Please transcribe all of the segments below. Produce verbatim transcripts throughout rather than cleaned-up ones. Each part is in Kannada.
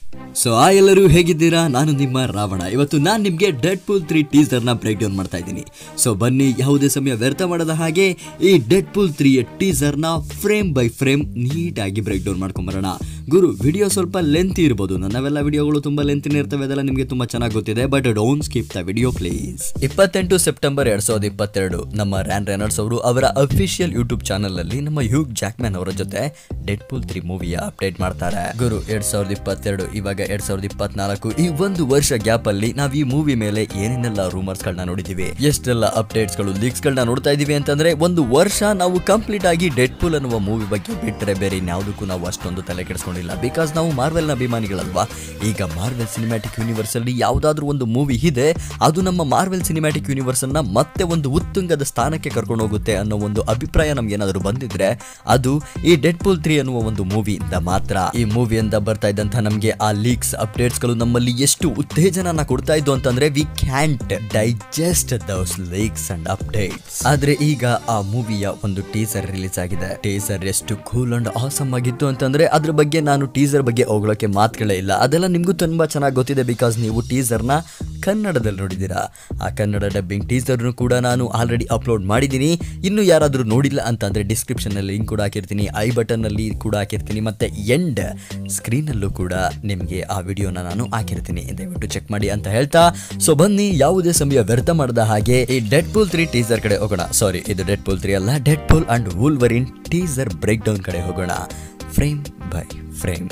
ಸೊ ಆ ಎಲ್ಲರೂ ಹೇಗಿದ್ದೀರಾ? ನಾನು ನಿಮ್ಮ ರಾವಣ. ಇವತ್ತು ನಾನು ನಿಮಗೆ ಡೆಡ್ ಪೂಲ್ ತ್ರೀ ಟೀಸರ್ನ ಬ್ರೇಕ್ ಡೌನ್ ಮಾಡ್ತಾ ಇದ್ದೀನಿ. ಸೊ ಬನ್ನಿ, ಯಾವುದೇ ಸಮಯ ವ್ಯರ್ಥ ಮಾಡದ ಹಾಗೆ ಈ ಡೆಡ್ ಪೂಲ್ ತ್ರೀ ಟೀಸರ್ನ ಫ್ರೇಮ್ ಬೈ ಫ್ರೇಮ್ ನೀಟಾಗಿ ಬ್ರೇಕ್ ಡೌನ್ ಮಾಡ್ಕೊಂಬರೋಣ. ಗುರು, ವಿಡಿಯೋ ಸ್ವಲ್ಪ ಲೆಂತ್ ಇರ್ಬೋದು, ನನ್ನವೆಲ್ಲ ವಿಡಿಯೋಗಳು ತುಂಬ ಲೆಂತಿನ ಇರ್ತವೆ, ಅದೆಲ್ಲ ನಿಮಗೆ ತುಂಬ ಚೆನ್ನಾಗಿ ಗೊತ್ತಿದೆ. But don't skip the video please. ಇಪ್ಪತ್ತೆಂಟು ಸೆಪ್ಟೆಂಬರ್ ಎರಡ್ ಸಾವಿರದ ಇಪ್ಪತ್ತೆರಡು ನಮ್ಮ ರ್ಯಾನ್ ರೆನಾಲ್ಡ್ಸ್ ಅವರು ಅವರ ಅಫಿಷಿಯಲ್ ಯೂಟ್ಯೂಬ್ ಚಾನಲ್ ಅಲ್ಲಿ ನಮ್ಮ ಹ್ಯೂಗ್ ಜಾಕ್ಮ್ಯಾನ್ ಅವರ ಜೊತೆ ಡೆಡ್ ಪೂಲ್ ತ್ರೀ ಮೂವಿಯ ಅಪ್ಡೇಟ್ ಮಾಡ್ತಾರೆ. ಗುರು, ಎರಡ್ ಸಾವಿರದ ಇಪ್ಪತ್ತೆರಡು ಇವಾಗ ಎರಡ್ ಸಾವಿರದ ಇಪ್ಪತ್ನಾಲ್ಕು, ಈ ಒಂದು ವರ್ಷ ಗ್ಯಾಪ್ ಅಲ್ಲಿ ನಾವ್ ಈ ಮೂವಿ ಮೇಲೆ ಏನೇನೆಲ್ಲ ರೂಮರ್ಸ್ ಗಳನ್ನ ನೋಡಿದೀವಿ, ಎಷ್ಟೆಲ್ಲ ಅಪ್ಡೇಟ್ಸ್ ಗಳು ಲೀಕ್ಸ್ ಗಳನ್ನ ನೋಡ್ತಾ ಇದೀವಿ ಅಂತಂದ್ರೆ ಒಂದು ವರ್ಷ ನಾವು ಕಂಪ್ಲೀಟ್ ಆಗಿ ಡೆಡ್ ಪೂಲ್ ಅನ್ನುವ ಮೂವಿ ಬಗ್ಗೆ ಬಿಟ್ಟರೆ ಬೇರೆ ಇನ್ಯಾವುದಕ್ಕೂ ನಾವು ಅಷ್ಟೊಂದು ತಲೆ ಕೆಡಿಸ್ಕೊಂಡಿಲ್ಲ. ಬಿಕಾಸ್ ನಾವು ಮಾರ್ವೆಲ್ ನ ಅಭಿಮಾನಿಗಳಲ್ವಾ. ಈಗ ಮಾರ್ವೆಲ್ ಸಿನಿಮ್ಯಾಟಿಕ್ ಯೂನಿವರ್ಸ್ ಅಲ್ಲಿ ಯಾವ್ದಾದ್ರು ಒಂದು ಮೂವಿ ಇದೆ, ಅದು ನಮ್ಮ ಮಾರ್ವೆಲ್ ಸಿನಿಮ್ಯಾಟಿಕ್ ಯೂನಿವರ್ಸ್ ಅನ್ನ ಮತ್ತೆ ಒಂದು ಉತ್ತುಂಗದ ಸ್ಥಾನಕ್ಕೆ ಕರ್ಕೊಂಡು ಹೋಗುತ್ತೆ ಅನ್ನೋ ಒಂದು ಅಭಿಪ್ರಾಯ ನಮ್ಗೆ ಏನಾದ್ರು ಬಂದಿದ್ರೆ ಅದು ಈ ಡೆಡ್ ಪೂಲ್ ತ್ರೀ ಅನ್ನುವ ಒಂದು ಮೂವಿಯಿಂದ ಮಾತ್ರ. ಈ ಮೂವಿಯಿಂದ ಬರ್ತಾ ಇದ್ದಂತ ನಮ್ಗೆ ಆ ಲೀಕ್ಸ್ ಅಪ್ಡೇಟ್ಸ್ ಗಳು ನಮ್ಮಲ್ಲಿ ಎಷ್ಟು ಉತ್ತೇಜನ ಕೊಡ್ತಾ ಇದ್ದು ಅಂತಂದ್ರೆ we can't digest those leaks and updates. ಆದ್ರೆ ಈಗ ಆ ಮೂವಿಯ ಒಂದು ಟೀಸರ್ ರಿಲೀಸ್ ಆಗಿದೆ. ಟೀಸರ್ ಎಷ್ಟು ಕೂಲ್ ಅಂಡ್ ಆಸಮ್ ಆಗಿತ್ತು ಅಂತಂದ್ರೆ ಅದ್ರ ಬಗ್ಗೆ ನಾನು ಟೀಸರ್ ಬಗ್ಗೆ ಹೋಗ್ಲಕ್ಕೆ ಮಾತುಗಳೇ ಇಲ್ಲ. ಅದೆಲ್ಲ ನಿಮ್ಗೂ ತುಂಬಾ ಚೆನ್ನಾಗಿ ಗೊತ್ತಿದೆ, ಬಿಕಾಸ್ ನೀವು ಟೀಸರ್ ನ ಕನ್ನಡದಲ್ಲಿ ನೋಡಿದ್ದೀರಾ. ಆ ಕನ್ನಡ ಡಬ್ಬಿಂಗ್ ಟೀಸರ್ ಕೂಡ ನಾನು ಆಲ್ರೆಡಿ ಅಪ್ಲೋಡ್ ಮಾಡಿದ್ದೀನಿ. ಇನ್ನು ಯಾರಾದ್ರೂ ನೋಡಿಲ್ಲ ಅಂತಂದ್ರೆ ಡಿಸ್ಕ್ರಿಪ್ಷನ್ ಅಲ್ಲಿ ಲಿಂಕ್ ಕೂಡ ಹಾಕಿರ್ತೀನಿ, ಐ ಬಟನ್ ಅಲ್ಲಿ ಕೂಡ ಹಾಕಿರ್ತೀನಿ, ಮತ್ತೆ ಎಂಡ್ ಸ್ಕ್ರೀನ್ ಅಲ್ಲೂ ಕೂಡ ನಿಮ್ಗೆ ಆ ವಿಡಿಯೋನ ನಾನು ಹಾಕಿರ್ತೀನಿ, ದಯವಿಟ್ಟು ಚೆಕ್ ಮಾಡಿ ಅಂತ ಹೇಳ್ತಾ, ಸೊ ಬನ್ನಿ ಯಾವುದೇ ಸಮಯ ವ್ಯರ್ಥ ಮಾಡದ ಹಾಗೆ ಈ ಡೆಡ್ ಪೂಲ್ ತ್ರೀ ಟೀಸರ್ ಕಡೆ ಹೋಗೋಣ. ಸಾರಿ, ಇದು ಡೆಡ್ ಪೂಲ್ ತ್ರೀ ಅಲ್ಲ, Deadpool and Wolverine teaser break down ಕಡೆ ಹೋಗೋಣ, ಫ್ರೇಮ್ ಬೈ ಫ್ರೇಮ್.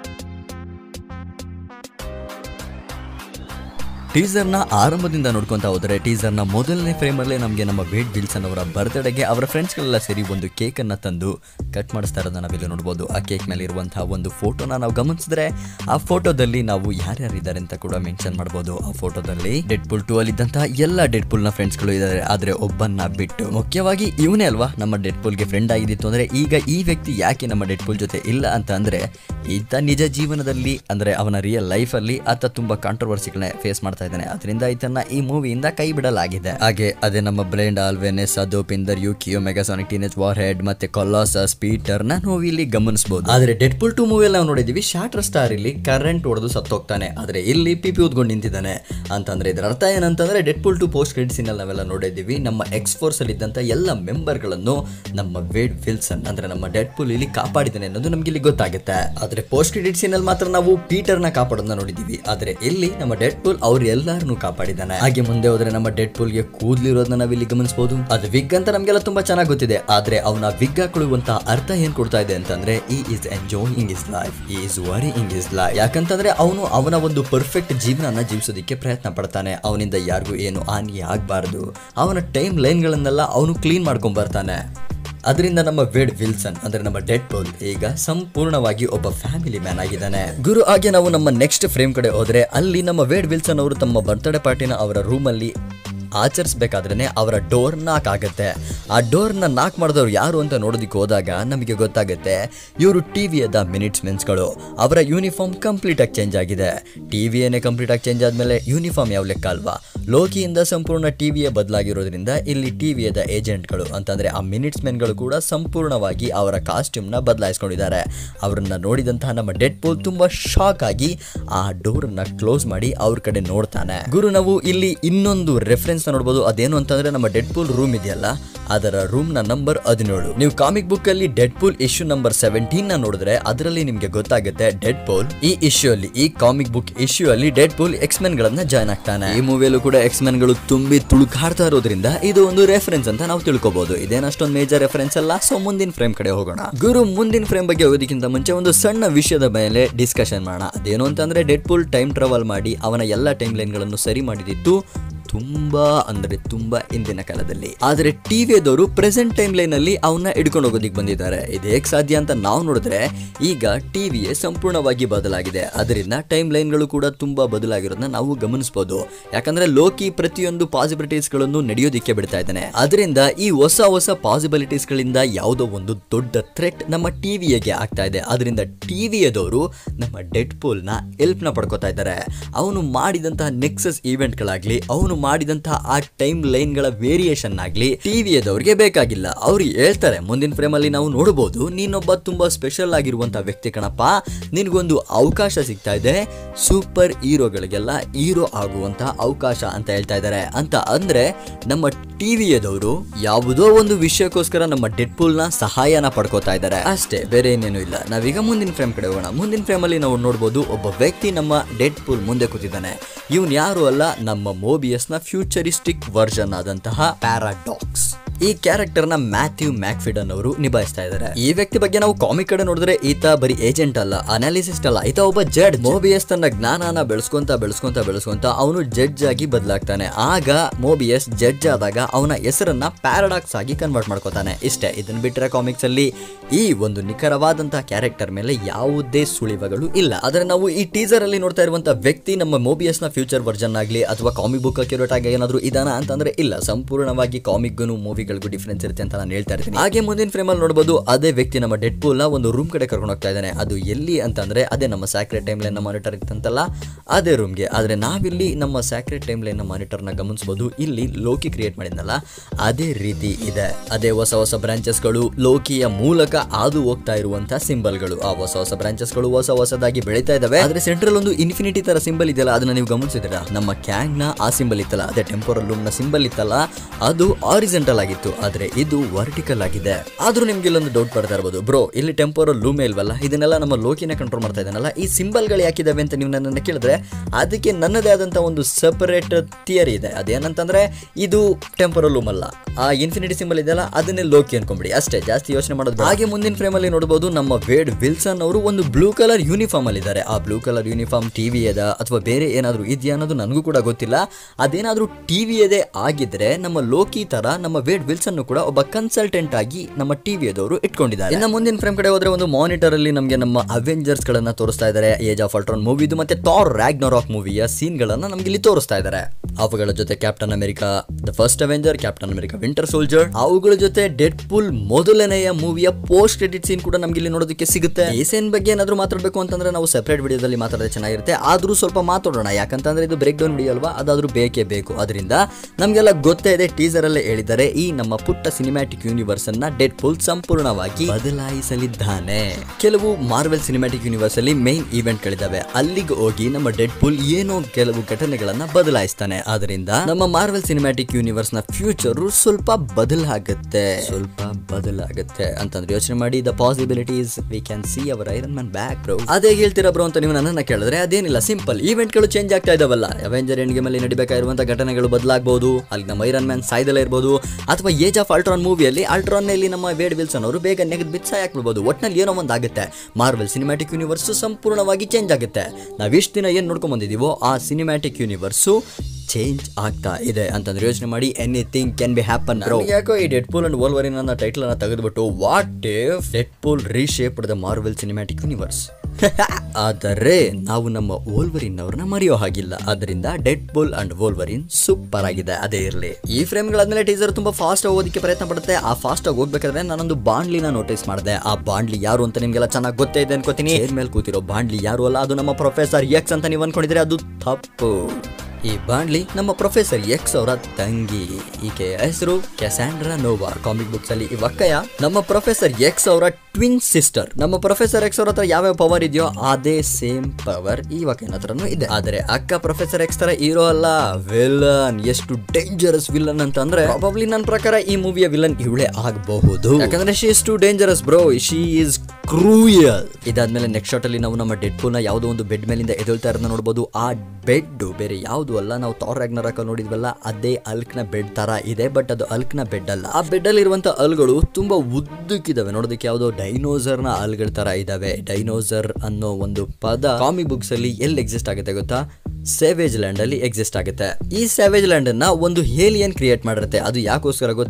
ಟೀಸರ್ನ ಆರಂಭದಿಂದ ನೋಡ್ಕೊಂತ ಹೋದರೆ ಟೀಸರ್ನ ಮೊದಲನೇ ಫ್ರೇಮಲ್ಲೇ ನಮಗೆ ನಮ್ಮ ವೇಡ್ ವಿಲ್ಸನ್ ಅವರ ಬರ್ತ್ಡೇಗೆ ಅವರ ಫ್ರೆಂಡ್ಸ್ಗಳೆಲ್ಲ ಸೇರಿ ಒಂದು ಕೇಕನ್ನು ತಂದು ಕಟ್ ಮಾಡಿಸ್ತಾ ಇರೋದನ್ನ ನಾವಿಲ್ಲಿ ನೋಡ್ಬೋದು. ಆ ಕೇಕ್ ಮೇಲೆ ಇರುವಂತಹ ಒಂದು ಫೋಟೋನ ನಾವು ಗಮನಿಸಿದ್ರೆ ಆ ಫೋಟೋದಲ್ಲಿ ನಾವು ಯಾರ್ಯಾರಿದ್ದಾರೆ ಅಂತ ಕೂಡ ಮೆನ್ಷನ್ ಮಾಡ್ಬೋದು. ಆ ಫೋಟೋದಲ್ಲಿ ಡೆಡ್ ಪೂಲ್ ಟೂ ಅಲ್ಲಿ ಇದ್ದಂತಹ ಎಲ್ಲ ಡೆಡ್ ಪೂಲ್ ನ ಫ್ರೆಂಡ್ಸ್ಗಳು ಇದ್ದಾರೆ, ಆದ್ರೆ ಒಬ್ಬನ್ನ ಬಿಟ್ಟು. ಮುಖ್ಯವಾಗಿ ಇವನೇ ಅಲ್ವಾ ನಮ್ಮ ಡೆಡ್ ಪೂಲ್ಗೆ ಫ್ರೆಂಡ್ ಆಗಿದ್ದಿತ್ತು. ಅಂದ್ರೆ ಈಗ ಈ ವ್ಯಕ್ತಿ ಯಾಕೆ ನಮ್ಮ ಡೆಡ್ ಪೂಲ್ ಜೊತೆ ಇಲ್ಲ ಅಂತ ಅಂದ್ರೆ ಈತ ನಿಜ ಜೀವನದಲ್ಲಿ ಅಂದ್ರೆ ಅವನ ರಿಯಲ್ ಲೈಫ್ ಅಲ್ಲಿ ಆತ ತುಂಬಾ ಕಾಂಟ್ರವರ್ಸಿಗಳನ್ನ ಫೇಸ್ ಮಾಡ್ತಾ ಇದ್ದಾನೆ. ಅದರಿಂದ ಈತನ ಈ ಮೂವಿಯಿಂದ ಕೈ ಬಿಡಲಾಗಿದೆ. ಹಾಗೆ ಅದೇ ನಮ್ಮ ಬ್ಲೇಂಡ್ ಆಲ್ವೆನೆಸ್, ಅದೋಪಿಂದರ್, Yukio, Negasonic teenage Warhead ಮತ್ತೆ ಕೊಲಾಸಸ್, ಪೀಟರ್ ನ ನಾವು ಇಲ್ಲಿ ಗಮನಿಸಬಹುದು. ಆದ್ರೆ ಡೆಡ್ ಪೂಲ್ ಟೂ ಮೂವಿಯಲ್ಲಿ ನಾವು ನೋಡಿದೀವಿ ಶಾಟರ್ ಸ್ಟಾರ್ ಇಲ್ಲಿ ಕರೆಂಟ್ ಹೊಡೆದು ಸತ್ತೋಗ್ತಾನೆ, ಆದ್ರೆ ಇಲ್ಲಿ ಪಿಪಿ ಉದ್ಕೊಂಡು ನಿಂತಿದ್ದಾನೆ. ಅಂತಂದ್ರೆ ಇದರ ಅರ್ಥ ಏನಂತಂದ್ರೆ Deadpool two post credit scene ಅಲ್ಲಿ ನಾವೆಲ್ಲ ನೋಡಿದೀವಿ ನಮ್ಮ ಎಕ್ಸ್ ಫೋರ್ಸ್ ಅಲ್ಲಿ ಇದ್ದಂತ ಎಲ್ಲ ಮೆಂಬರ್ ಗಳನ್ನು ನಮ್ಮ ವೇಡ್ ವಿಲ್ಸನ್ ಅಂದ್ರೆ ನಮ್ಮ ಡೆಡ್ ಪೂಲ್ ಇಲ್ಲಿ ಕಾಪಾಡಿದ್ದಾನೆ ಅನ್ನೋದು ನಮ್ಗೆ ಇಲ್ಲಿ ಗೊತ್ತಾಗುತ್ತೆ. ಆದ್ರೆ ಪೋಸ್ಟ್ ಕ್ರೆಡಿಟ್ ಸೀನ್ ಅಲ್ಲಿ ಮಾತ್ರ ನಾವು ಪೀಟರ್ ನ ಕಾಪಾಡೋದನ್ನ ನೋಡಿದೀವಿ, ಆದ್ರೆ ಇಲ್ಲಿ ನಮ್ಮ ಡೆಡ್ ಪೂಲ್ ಅವ್ರು ಎಲ್ಲಾರನ್ನು ಕಾಪಾಡಿದ್ದಾನೆ. ಹಾಗೆ ಮುಂದೆ ಹೋದ್ರೆ ನಮ್ಮ ಡೆಡ್ ಪೂಲ್ ಗೆ ಕೂದಲಿರೋದನ್ನ ನಾವಿಲ್ಲಿ ಗಮನಿಸಬಹುದು. ಅದು ವಿಗ್ ಅಂತ ನಮ್ಗೆಲ್ಲ ತುಂಬಾ ಚೆನ್ನಾಗಿ ಗೊತ್ತಿದೆ, ಆದ್ರೆ ಅವನ ವಿಗ್ ಹಾಕೊಳ್ಳುವಂತ ಅರ್ಥ ಏನ್ ಕೊಡ್ತಾ ಇದೆ ಅಂತಂದ್ರೆ he is enjoying his life, he is worrying his life. ಯಾಕಂತಂದ್ರೆ ಅವನು ಅವನ ಒಂದು ಪರ್ಫೆಕ್ಟ್ ಜೀವನನ ಜೀವಿಸೋದಕ್ಕೆ ಪ್ರಯತ್ನ ಪಡ್ತಾನೆ. ಅವನಿಂದ ಯಾರಿಗೂ ಏನು ಹಾನಿ ಆಗ್ಬಾರ್ದು, ಅವನ ಟೈಮ್ ಲೈನ್ ಗಳನ್ನೆಲ್ಲ ಅವನು ಕ್ಲೀನ್ ಮಾಡ್ಕೊಂಡ್ ಬರ್ತಾನೆ. ಅದರಿಂದ ನಮ್ಮ ವೇಡ್ ವಿಲ್ಸನ್ ಅಂದ್ರೆ ನಮ್ಮ ಡೆಡ್ ಪೂಲ್ ಈಗ ಸಂಪೂರ್ಣವಾಗಿ ಒಬ್ಬ ಫ್ಯಾಮಿಲಿ ಮ್ಯಾನ್ ಆಗಿದ್ದಾನೆ. ಗುರು, ಹಾಗೆ ನಾವು ನಮ್ಮ ನೆಕ್ಸ್ಟ್ ಫ್ರೇಮ್ ಕಡೆ ಹೋದ್ರೆ ಅಲ್ಲಿ ನಮ್ಮ ವೇಡ್ ವಿಲ್ಸನ್ ಅವರು ತಮ್ಮ ಬರ್ತ್ಡೇ ಪಾರ್ಟಿನ ಅವರ ರೂಮ್ ಅಲ್ಲಿ ಆಚರಿಸಬೇಕಾದ್ರೆ ಅವರ ಡೋರ್ ನಾಕ್ ಆಗುತ್ತೆ. ಆ ಡೋರ್ನ ನಾಕ್ ಮಾಡಿದವರು ಯಾರು ಅಂತ ನೋಡೋದಕ್ಕೆ ಹೋದಾಗ ನಮಗೆ ಗೊತ್ತಾಗುತ್ತೆ ಇವರು ಟಿವಿಯದ ಮಿನಿಟ್ಸ್ ಮೆನ್ಸ್ಗಳು. ಅವರ ಯೂನಿಫಾರ್ಮ್ ಕಂಪ್ಲೀಟ್ ಆಗಿ ಚೇಂಜ್ ಆಗಿದೆ. ಟಿವಿಯನ್ನೇ ಕಂಪ್ಲೀಟ್ ಆಗಿ ಚೇಂಜ್ ಆದ್ಮೇಲೆ ಯೂನಿಫಾರ್ಮ್ ಯಾವ ಲೆಕ್ಕ ಅಲ್ವಾ. ಲೋಕಿಯಿಂದ ಸಂಪೂರ್ಣ ಟಿವಿಯ ಬದಲಾಗಿರೋದ್ರಿಂದ ಇಲ್ಲಿ ಟಿವಿಯದ ಏಜೆಂಟ್ಗಳು ಅಂತಂದ್ರೆ ಆ ಮಿನಿಟ್ಸ್ ಮೆನ್ಗಳು ಕೂಡ ಸಂಪೂರ್ಣವಾಗಿ ಅವರ ಕಾಸ್ಟ್ಯೂಮ್ ನ ಬದಲಾಯಿಸ್ಕೊಂಡಿದ್ದಾರೆ. ಅವರನ್ನ ನೋಡಿದಂತಹ ನಮ್ಮ ಡೆಡ್ ಪೂಲ್ ತುಂಬಾ ಶಾಕ್ ಆಗಿ ಆ ಡೋರ್ ನ ಕ್ಲೋಸ್ ಮಾಡಿ ಅವ್ರ ಕಡೆ ನೋಡ್ತಾನೆ. ಗುರು, ನಾವು ಇಲ್ಲಿ ಇನ್ನೊಂದು ರೆಫರೆನ್ಸ್ ನೋಡಬಹುದು. ಅದೇನು ಅಂತಂದ್ರೆ ನಮ್ಮ ಡೆಡ್ ಪೂಲ್ ರೂಮ್ ಇದೆಯಲ್ಲ, ಅದರ ರೂಮ್ ನ ನಂಬರ್ ಹದಿನೇಳು. ನೀವು ಕಾಮಿಕ್ ಬುಕ್ ಅಲ್ಲಿ Deadpool issue number seventeen ನ ನೋಡಿದ್ರೆ ಅದರಲ್ಲಿ ನಿಮ್ಗೆ ಗೊತ್ತಾಗುತ್ತೆ ಡೆಡ್ ಪೂಲ್ ಈ ಇಶ್ಯೂ ಅಲ್ಲಿ, ಈ ಕಾಮಿಕ್ ಬುಕ್ ಇಶ್ಯೂ ಅಲ್ಲಿ ಡೆಡ್ ಪೂಲ್ ಎಕ್ಸ್ ಮೆನ್ ಗಳನ್ನ ಜಾಯ್ನ್ ಆಗ್ತಾನೆ. ಈ ಮೂವಿಯಲ್ಲೂ ಕೂಡ ಎಕ್ಸ್ ಮೆನ್ ಗಳು ತುಂಬಿ ತುಳುಕಾಡ್ತಾ ಇರೋದ್ರಿಂದ ಇದು ಒಂದು ರೆಫರೆನ್ಸ್ ಅಂತ ನಾವು ತಿಳ್ಕೊಬಹುದು. ಇದೇನ ಅಷ್ಟೊಂದು ಮೇಜರ್ ರೆಫರೆನ್ಸ್ ಅಲ್ಲ. ಸೊ ಮುಂದಿನ ಫ್ರೇಮ್ ಕಡೆ ಹೋಗೋಣ. ಗುರು, ಮುಂದಿನ ಫ್ರೇಮ್ ಬಗ್ಗೆ ಹೋಗೋದಕ್ಕಿಂತ ಮುಂಚೆ ಒಂದು ಸಣ್ಣ ವಿಷಯದ ಮೇಲೆ ಡಿಸ್ಕಷನ್ ಮಾಡೋಣ. ಅದೇನು ಅಂತಂದ್ರೆ ಡೆಡ್ ಪೂಲ್ ಟೈಮ್ ಟ್ರಾವೆಲ್ ಮಾಡಿ ಅವನ ಎಲ್ಲಾ ಟೈಮ್ ಲೈನ್ ಗಳನ್ನು ಸರಿ ಮಾಡಿದಿತ್ತು ತುಂಬಾ ಅಂದ್ರೆ ತುಂಬಾ ಹಿಂದಿನ ಕಾಲದಲ್ಲಿ. ಆದ್ರೆ ಟಿವಿಯದವರು ಪ್ರೆಸೆಂಟ್ ಟೈಮ್ ಲೈನ್ ಅಲ್ಲಿ ಅವನ್ನ ಹಿಡ್ಕೊಂಡು ಹೋಗೋದಿಕ್ ಬಂದಿದ್ದಾರೆ. ಇದು ಹೇಗ್ ಸಾಧ್ಯ ಅಂತ ನಾವು ನೋಡಿದ್ರೆ ಈಗ ಟಿವಿಯೇ ಸಂಪೂರ್ಣವಾಗಿ ಬದಲಾಗಿದೆ. ಅದರಿಂದ ಟೈಮ್ ಲೈನ್ ಗಳು ಕೂಡ ತುಂಬಾ ಬದಲಾಗಿರೋದನ್ನ ನಾವು ಗಮನಿಸಬಹುದು. ಯಾಕಂದ್ರೆ ಲೋಕಿ ಪ್ರತಿಯೊಂದು ಪಾಸಿಬಿಲಿಟೀಸ್ ಗಳನ್ನು ನಡೆಯೋದಿಕ್ಕೆ ಬಿಡ್ತಾ ಇದ್ದಾನೆ. ಅದರಿಂದ ಈ ಹೊಸ ಹೊಸ ಪಾಸಿಬಿಲಿಟೀಸ್ ಗಳಿಂದ ಯಾವುದೋ ಒಂದು ದೊಡ್ಡ ಥ್ರೆಟ್ ನಮ್ಮ ಟಿವಿಗೆ ಆಗ್ತಾ ಇದೆ. ಅದರಿಂದ ಟಿವಿಯದವರು ನಮ್ಮ ಡೆಡ್ ಪೂಲ್ ನ ಹೆಲ್ಪ್ ನ ಪಡ್ಕೋತಾ ಇದ್ದಾರೆ. ಅವನು ಮಾಡಿದಂತಹ ನೆಕ್ಸಸ್ ಈವೆಂಟ್ ಗಳಾಗ್ಲಿ, ಅವನು ಮಾಡಿದಂತಹ ಆ ಟೈಮ್ ಲೈನ್ ಗಳ ವೇರಿಯೇಷನ್ ಆಗ್ಲಿ ಟಿವಿಯದವ್ರಿಗೆ ಬೇಕಾಗಿಲ್ಲ. ಅವ್ರು ಹೇಳ್ತಾರೆ ಮುಂದಿನ ಫ್ರೇಮ್ ಅಲ್ಲಿ ನಾವು ನೋಡಬಹುದು, ನೀನೊಬ್ಬ ತುಂಬಾ ಸ್ಪೆಷಲ್ ಆಗಿರುವಂತಹ ವ್ಯಕ್ತಿ ಕಣಪ್ಪ, ನಿನ್ಗೊಂದು ಅವಕಾಶ ಸಿಗ್ತಾ ಇದೆ, ಸೂಪರ್ ಹೀರೋಗಳಿಗೆಲ್ಲ ಹೀರೋ ಆಗುವಂತಹ ಅವಕಾಶ ಅಂತ ಹೇಳ್ತಾ ಇದ್ದಾರೆ. ಅಂತ ಅಂದ್ರೆ ನಮ್ಮ ಟಿವಿಯದವರು ಯಾವುದೋ ಒಂದು ವಿಷಯಕ್ಕೋಸ್ಕರ ನಮ್ಮ ಡೆಡ್ ಪೂಲ್ ನ ಸಹಾಯನ ಪಡ್ಕೋತಾ ಇದ್ದಾರೆ ಅಷ್ಟೇ, ಬೇರೆ ಏನೇನು ಇಲ್ಲ. ನಾವೀಗ ಮುಂದಿನ ಫ್ರೇಮ್ ಕಡೆ ಹೋಗೋಣ. ಮುಂದಿನ ಫ್ರೇಮ್ ಅಲ್ಲಿ ನಾವು ನೋಡಬಹುದು ಒಬ್ಬ ವ್ಯಕ್ತಿ ನಮ್ಮ ಡೆಡ್ ಪೂಲ್ ಮುಂದೆ ಕೂತಿದ್ದಾನೆ. ಇವನ್ ಯಾರು ಅಲ್ಲ, ನಮ್ಮ ಮೋಬಿಯಸ್ ನ ಫ್ಯೂಚರಿಸ್ಟಿಕ್ ವರ್ಜನ್ ಆದಂತಹ ಪ್ಯಾರಾಡಾಕ್ಸ್. ಈ ಕ್ಯಾರೆಕ್ಟರ್ ನ ಮ್ಯಾಥ್ಯೂ ಮ್ಯಾಕ್ಫಿಡನ್ ಅವರು ನಿಭಾಯಿಸ್ತಾ ಇದ್ದಾರೆ. ಈ ವ್ಯಕ್ತಿ ಬಗ್ಗೆ ನಾವು ಕಾಮಿಕ್ ಕಡೆ ನೋಡಿದ್ರೆ ಈತ ಬರೀ ಏಜೆಂಟ್ ಅಲ್ಲ, ಅನಾಲಿಸಿಸ್ಟ್ ಅಲ್ಲ, ಈತ ಒಬ್ಬ ಜಡ್ಜ್. ಮೋಬಿಯಸ್ ತನ್ನ ಜ್ಞಾನನ ಬೆಳೆಸ್ಕೊಂತ ಬೆಳೆಸ್ಕೊಂತ ಬೆಳೆಸ್ಕೊಂತ ಅವನು ಜಡ್ಜ್ ಆಗಿ ಬದಲಾಗ್ತಾನೆ. ಆಗ ಮೋಬಿಯಸ್ ಜಡ್ಜ್ ಆದಾಗ ಅವನ ಹೆಸರನ್ನ ಪ್ಯಾರಾಡಾಕ್ಸ್ ಆಗಿ ಕನ್ವರ್ಟ್ ಮಾಡ್ಕೋತಾನೆ. ಇಷ್ಟೇ. ಇದನ್ನ ಬಿಟ್ಟರೆ ಕಾಮಿಕ್ಸ್ ಅಲ್ಲಿ ಈ ಒಂದು ನಿಖರವಾದಂತಹ ಕ್ಯಾರೆಕ್ಟರ್ ಮೇಲೆ ಯಾವುದೇ ಸುಳಿವುಗಳು ಇಲ್ಲ. ಆದ್ರೆ ನಾವು ಈ ಟೀಸರ್ ಅಲ್ಲಿ ನೋಡ್ತಾ ಇರುವಂತಹ ವ್ಯಕ್ತಿ ನಮ್ಮ ಮೋಬಿಯಸ್ ನ ಫ್ಯೂಚರ್ ವರ್ಜನ್ ಆಗ್ಲಿ ಅಥವಾ ಕಾಮಿಕ್ ಬುಕ್ ಅಕ್ಯುರೇಟ್ ಆಗಿ ಏನಾದ್ರು ಇದಾನ ಅಂತಂದ್ರೆ ಇಲ್ಲ. ಸಂಪೂರ್ಣವಾಗಿ ಕಾಮಿಕ್ ಮೂವಿ ಡಿಫರೆನ್ಸ್ ಇರುತ್ತೆ ಅಂತ ನಾನು ಹೇಳ್ತಾ ಇರ್ತೀನಿ. ಹಾಗೆ ಮುಂದಿನ ಫ್ರೇಮ್ ಅಲ್ಲಿ ನೋಡಬಹುದು ಅದೇ ವ್ಯಕ್ತಿ ನಮ್ಮ ಡೆಡ್ ಪೂಲ್ ನ ಒಂದು ರೂಮ್ ಕಡೆ ಕರ್ಕೊಂಡು ಹೋಗ್ತಾ ಇದ್ದಾನೆ. ಅದು ಎಲ್ಲಿ ಅಂತಂದ್ರೆ ಅದೇ ನಮ್ಮ ಸ್ಯಾಕ್ರೆಡ್ ಟೈಮ್ ಲೈನ್ ನ ಮಾನಿಟರ್ ಇತ್ತಂತಲ್ಲ ಅದೇ ರೂಮ್ಗೆ. ಆದ್ರೆ ನಾವಿಲ್ಲಿ ನಮ್ಮ ಸ್ಯಾಕ್ರೆಡ್ ಟೈಮ್ ಲೈನ್ ನ ಮಾನಿಟರ್ ನ ಗಮನಿಸಬಹುದು. ಇಲ್ಲಿ ಲೋಕಿ ಕ್ರಿಯೇಟ್ ಮಾಡಿದ್ನಲ್ಲ ಅದೇ ರೀತಿ ಇದೆ. ಅದೇ ಹೊಸ ಹೊಸ ಬ್ರಾಂಚಸ್ ಗಳು, ಲೋಕಿಯ ಮೂಲಕ ಹಾದು ಹೋಗ್ತಾ ಇರುವಂತಹ ಸಿಂಬಲ್ ಗಳು. ಆ ಹೊಸ ಹೊಸ ಬ್ರಾಂಚಸ್ ಗಳು ಹೊಸ ಹೊಸದಾಗಿ ಬೆಳೀತಾ ಇದಾವೆ. ಆದ್ರೆ ಸೆಂಟ್ರಲ್ ಒಂದು ಇನ್ಫಿನಿಟಿ ತರ ಸಿಂಬಲ್ ಇದೆಯಲ್ಲ, ಅದನ್ನ ನೀವು ಗಮನಿಸಿದ್ರ? ನಮ್ಮ ಕ್ಯಾಂಗ್ ನ ಆ ಸಿಂಬಲ್ ಇತ್ತಲ್ಲ, ಅದೇ ಟೆಂಪೋರಲ್ ಲೂಮ್ ನ ಸಿಂಬಲ್ ಇತ್ತಲ್ಲ, ಅದು ಹಾರಿಜೆಂಟಲ್ ಆಗಿತ್ತು. ಆದ್ರೆ ಇದು ವರ್ಟಿಕಲ್ ಆಗಿದೆ. ಆದ್ರೂ ನಿಮ್ಗೆ ಇಲ್ಲೊಂದು ಡೌಟ್ ಬರ್ತಾ ಇರಬಹುದು, ಬ್ರೋ ಇಲ್ಲಿ ಟೆಂಪೋರಲ್ ಲೂಮೇ ಇಲ್ವಲ್ಲ, ಇದನ್ನೆಲ್ಲ ನಮ್ಮ ಲೋಕಿನ ಕಂಟ್ರೋಲ್ ಮಾಡ್ತಾ ಇದ್ದಾನಲ್ಲ, ಈ ಸಿಂಬಲ್ ಗಳು ಯಾಕಿದಾವೆ ಅಂತ ನೀವು ನನ್ನನ್ನು ಕೇಳಿದ್ರೆ ಅದಕ್ಕೆ ನನ್ನದೇ ಆದಂತಹ ಒಂದು ಸೆಪರೇಟ್ ಥಿಯರಿ ಇದೆ. ಅದೇನಂತಂದ್ರೆ ಇದು ಟೆಂಪೋರಲ್ ಲೂಮ್ ಅಲ್ಲ, ಆ ಇನ್ಫಿನಿಟಿ ಸಿಂಬಲ್ ಇದೆಯಲ್ಲ ಅದನ್ನೇ ಲೋಕಿ ಅನ್ಕೊಂಬಿಡಿ ಅಷ್ಟೇ, ಜಾಸ್ತಿ ಯೋಚನೆ ಮಾಡೋದು. ಹಾಗೆ ಮುಂದಿನ ಫ್ರೇಮ್ ಅಲ್ಲಿ ನೋಡಬಹುದು ನಮ್ಮ ವೇಡ್ ವಿಲ್ಸನ್ ಅವರು ಒಂದು ಬ್ಲೂ ಕಲರ್ ಯೂನಿಫಾರ್ಮ್ ಅಲ್ಲಿ ಇದ್ದಾರೆ. ಆ ಬ್ಲೂ ಕಲರ್ ಯೂನಿಫಾರ್ಮ್ ಟಿವಿ ಅದ ಅಥವಾ ಬೇರೆ ಏನಾದ್ರು ಇದೆಯಾ ಅನ್ನೋದು ನನಗೂ ಕೂಡ ಗೊತ್ತಿಲ್ಲ. ಅದೇನಾದ್ರೂ ಟಿವಿಯದೇ ಆಗಿದ್ರೆ ನಮ್ಮ ಲೋಕಿ ತರ ನಮ್ಮ ವೇಡ್ ವಿಲ್ಸನ್ ಕೂಡ ಒಬ್ಬ ಕನ್ಸಲ್ಟೆಂಟ್ ಆಗಿ ನಮ್ಮ ಟಿವಿಯದವರು ಇಟ್ಕೊಂಡಿದ್ದಾರೆ. ಇನ್ನು ಮುಂದಿನ ಫ್ರೇಮ್ ಕಡೆ ಹೋದ್ರೆ ಒಂದು ಮಾನಿಟರ್ ಅಲ್ಲಿ ನಮಗೆ ನಮ್ಮ ಅವೆಂಜರ್ಸ್ ಗಳನ್ನ ತೋರಿಸ್ತಾ ಇದ್ದಾರೆ. ಏಜ್ ಆಫ್ ಅಲ್ಟ್ರಾನ್ ಮೂವಿದು ಮತ್ತೆ ಥಾರ್ ರಾಗ್ನರಾಕ್ ಮೂವಿಯ ಸೀನ್ ಗಳನ್ನ ನಮ್ಗೆ ಇಲ್ಲಿ ತೋರಿಸ್ತಾ ಇದ್ದಾರೆ. ಅವುಗಳ ಜೊತೆ Captain America the first Avenger, Captain America winter soldier, ಅವುಗಳ ಜೊತೆ ಡೆಡ್ ಪೂಲ್ ಮೊದಲನೆಯ ಮೂವಿಯ ಪೋಸ್ಟ್ ಕ್ರೆಡಿಟ್ ಸೀನ್ ಕೂಡ ನಮ್ಗೆ ಇಲ್ಲಿ ನೋಡೋದಕ್ಕೆ ಸಿಗುತ್ತೆ. ಈ ಸೀನ್ ಬಗ್ಗೆ ಏನಾದ್ರು ಮಾತಾಡಬೇಕು ಅಂತಂದ್ರೆ ನಾವು ಸೆಪರೇಟ್ ವಿಡಿಯೋದಲ್ಲಿ ಮಾತಾಡಿದ್ರೆ ಚೆನ್ನಾಗಿರುತ್ತೆ. ಆದ್ರೂ ಸ್ವಲ್ಪ ಮಾತಾಡೋಣ, ಯಾಕಂತಂದ್ರೆ ಇದು ಬ್ರೇಕ್ ಡೌನ್ ವಿಡಿಯೋ ಅಲ್ವಾ, ಅದಾದ್ರೂ ಬೇಕೇ ಬೇಕು. ಅದರಿಂದ ನಮ್ಗೆಲ್ಲ ಗೊತ್ತೇ ಇದೆ, ಟೀಸರ್ ಅಲ್ಲೇ ಹೇಳಿದ್ದಾರೆ ಈ ನಮ್ಮ ಪುಟ್ಟ ಸಿನಿಮ್ಯಾಟಿಕ್ ಯೂನಿವರ್ಸ್ ಅನ್ನ ಡೆಡ್ ಪೂಲ್ ಸಂಪೂರ್ಣವಾಗಿ ಬದಲಾಯಿಸಲಿದ್ದಾನೆ. ಕೆಲವು ಮಾರ್ವೆಲ್ ಸಿನಿಮ್ಯಾಟಿಕ್ ಯೂನಿವರ್ಸ್ ಅಲ್ಲಿ ಮೇನ್ ಇವೆಂಟ್ ಗಳಿದಾವೆ, ಅಲ್ಲಿಗೆ ಹೋಗಿ ನಮ್ಮ ಡೆಡ್ ಪೂಲ್ ಏನೋ ಕೆಲವು ಘಟನೆಗಳನ್ನ ಬದಲಾಯಿಸ್ತಾನೆ. ಆದ್ರಿಂದ ನಮ್ಮ ಮಾರ್ವೆಲ್ ಸಿನಿಮ್ಯಾಟಿಕ್ ಯೂನಿವರ್ಸ್ ನ ಫ್ಯೂಚರ್ ಸ್ವಲ್ಪ ಬದಲಾಗುತ್ತೆ ಸ್ವಲ್ಪ ಬದಲಾಗುತ್ತೆ ಅಂತಂದ್ರೆ ಯೋಚನೆ ಮಾಡಿ. The possibilities we can see our Iron Man back bro. ಅದೇ ಹೇಳ್ತೀರಾ ಬ್ರೋ ಅಂತ ನೀವು ನನ್ನನ್ನ ಕೇಳಿದ್ರೆ ಅದೇನಿಲ್ಲ, ಸಿಂಪಲ್. ಇವೆಂಟ್ ಗಳು ಚೇಂಜ್ ಆಗ್ತಾ ಇದಾವಲ್ಲ, ಅವೆಂಜರ್ ಎಂಡ್ ಗೇಮ್ ಅಲ್ಲಿ ನಡಿಬೇಕಾಗಿರುವಂತಹ ಘಟನೆಗಳು ಬದಲಾಗಬಹುದು. ಅಲ್ಲಿ ನಮ್ಮ ಐರನ್ ಮ್ಯಾನ್ ಸಾಯ್ದಲೇ ಇರಬಹುದು, ಅಥವಾ ಏಜ್ ಆಫ್ ಅಲ್ಟ್ರಾನ್ ಮೂವಿಯಲ್ಲಿ ಅಲ್ಟ್ರಾನ್ ನಲ್ಲಿ ನಮ್ಮ ವೇಡ್ ವಿಲ್ಸನ್ ಅವರು ಬೇಗ ನೆಗೆದು ಬಿಚ್ಚ ಹಾಕ್ಬಿಡ್ಬೋದು. ಒಟ್ನಲ್ಲಿ ಏನೋ ಒಂದು ಆಗುತ್ತೆ, ಮಾರ್ವೆಲ್ ಸಿನಿಮ್ಯಾಟಿಕ್ ಯೂನಿವರ್ಸ್ ಸಂಪೂರ್ಣವಾಗಿ ಚೇಂಜ್ ಆಗುತ್ತೆ. ನಾವ್ ಇಷ್ಟು ದಿನ ಏನ್ ನೋಡ್ಕೊಂಡ್ ಬಂದಿದೀವೋ ಆ ಸಿನಿಮ್ಯಾಟಿಕ್ ಯೂನಿವರ್ಸ್ ಚೇಂಜ್ ಆಗ್ತಾ ಇದೆ ಅಂತಂದ್ರೆ ಯೋಚನೆ ಮಾಡಿ. Anything can be happen. ಯಾಕೋ ಈ ಡೆಡ್ ಪೂಲ್ ಅಂಡ್ ವೋಲ್ವರಿನ್ ಅನ್ನೋ ಟೈಟಲ್ ಅನ್ನ ತೆಗೆದುಬಿಟ್ಟು what if Deadpool reshaped the Marvel cinematic universe. ಆದರೆ ನಾವು ನಮ್ಮ ವೋಲ್ವರಿನ್ ಅವ್ರನ್ನ ಮರೆಯೋ ಹಾಗಿಲ್ಲ. ಅದರಿಂದ Deadpool and Wolverine super ಆಗಿದೆ, ಅದೇ ಇರಲಿ. ಈ ಫ್ರೇಮ್ ಗಳಾದ್ಮೇಲೆ ಟೀಸರ್ ತುಂಬಾ ಫಾಸ್ಟ್ ಆಗಿ ಓದಕ್ಕೆ ಪ್ರಯತ್ನ ಪಡುತ್ತೆ. ಆ ಫಾಸ್ಟ್ ಆಗಿ ಹೋಗ್ಬೇಕಾದ್ರೆ ನಾನೊಂದು ಬಾಂಡ್ಲಿನ ನೋಟಿಸ್ ಮಾಡಿದೆ. ಆ ಬಾಂಡ್ಲಿ ಯಾರು ಅಂತ ನಿಮ್ಗೆಲ್ಲ ಚೆನ್ನಾಗಿ ಗೊತ್ತೇ ಇದೆ ಅನ್ಕೋತೀನಿ. ಚೇರ್ ಮೇಲೆ ಕೂತಿರೋ ಬಾಂಡ್ಲಿ ಯಾರು ಅಲ್ಲ, ಅದು ನಮ್ಮ ಪ್ರೊಫೆಸರ್ ಎಕ್ಸ್ ಅಂತ ನೀವು ಅನ್ಕೊಂಡಿದ್ರೆ ಅದು ತಪ್ಪು. ಈ ಬಾಂಡ್ಲಿ ನಮ್ಮ ಪ್ರೊಫೆಸರ್ ಎಕ್ಸ್ ಅವರ ತಂಗಿ. ಈಕೆ ಹೆಸರು ಕ್ಯಾಸಾಂಡ್ರಾ ನೋವಾ. ಕಾಮಿಕ್ ಬುಕ್ಸ್ ಅಲ್ಲಿ ಈ ವಕ್ಕಯ್ಯ ನಮ್ಮ ಪ್ರೊಫೆಸರ್ ಎಕ್ಸ್ ಅವರ ಟ್ವಿನ್ ಸಿಸ್ಟರ್. ನಮ್ಮ ಪ್ರೊಫೆಸರ್ ಎಕ್ಸ್ ಅವ್ರ ಹತ್ರ ಯಾವ್ಯಾವ ಪವರ್ ಇದೆಯೋ ಅದೇ ಸೇಮ್ ಪವರ್ ಈ ವಕ್ಕಯ್ಯನ ಹತ್ರನೂ ಇದೆ. ಆದ್ರೆ ಅಕ್ಕ ಪ್ರೊಫೆಸರ್ ಎಕ್ಸ್ ತರ ಹೀರೋ ಅಲ್ಲ, ವಿಲನ್. ಎಷ್ಟು ಡೇಂಜರಸ್ ವಿಲನ್ ಅಂತ ಅಂದ್ರೆ ಪ್ರಾಬಬ್ಲಿ ನನ್ನ ಪ್ರಕಾರ ಈ ಮೂವಿಯ ವಿಲನ್ ಇವಳೇ ಆಗಬಹುದು. ಯಾಕಂದ್ರೆ she is too dangerous bro, she is cruel. ಇದಾದ್ಮೇಲೆ ನೆಕ್ಸ್ಟ್ ಶಾಟ್ ಅಲ್ಲಿ ನಾವು ನಮ್ಮ ಡೆಡ್ ಪೂಲ್ ನ ಯಾವುದೋ ಒಂದು ಬೆಡ್ ಮೇಲಿಂದ ಎದ್ದೇಳ್ತಾ ಇರೋದನ್ನ ನೋಡಬಹುದು. ಆ ಬೆಡ್ ಬೇರೆ ಯಾವ್ದು ಅಲ್ಲ, ನಾವು ಥಾರ್ ರಾಗ್ನರಾಕ್ ನೋಡಿದ್ವಲ್ಲ ಅದೇ ಅಲ್ಕ್ ನ ಬೆಡ್ ತರ ಇದೆ, ಬಟ್ ಅದು ಅಲ್ಕ್ ನ ಬೆಡ್ ಅಲ್ಲ. ಆ ಬೆಡ್ ಅಲ್ಲಿ ಇರುವಂತ ಹಲ್ಗಳು ತುಂಬಾ ಉದ್ದಕ್ಕಿದಾವೆ, ನೋಡೋದಕ್ಕೆ ಯಾವುದೋ ಡೈನೋಸರ್ ನ ಹಲ್ಗಳ ತರ ಇದಾವೆ. ಡೈನೋಸರ್ ಅನ್ನೋ ಒಂದು ಪದ ಕಾಮಿಕ್ ಬುಕ್ಸ್ ಅಲ್ಲಿ ಎಲ್ಲಿ ಎಕ್ಸಿಸ್ಟ್ ಆಗುತ್ತೆ ಗೊತ್ತಾ? ಸೇವೇಜ್ ಲ್ಯಾಂಡ್ ಅಲ್ಲಿ ಎಕ್ಸಿಸ್ಟ್ ಆಗುತ್ತೆ. ಈ ಸೇವೇಜ್ ಲ್ಯಾಂಡ್ ಅನ್ನ ಒಂದು ಏಲಿಯನ್ ಕ್ರಿಯೇಟ್ ಮಾಡಿರುತ್ತೆ. ಅದು ಯಾಕೋಸ್ಕರ ಗೊತ್ತಾ?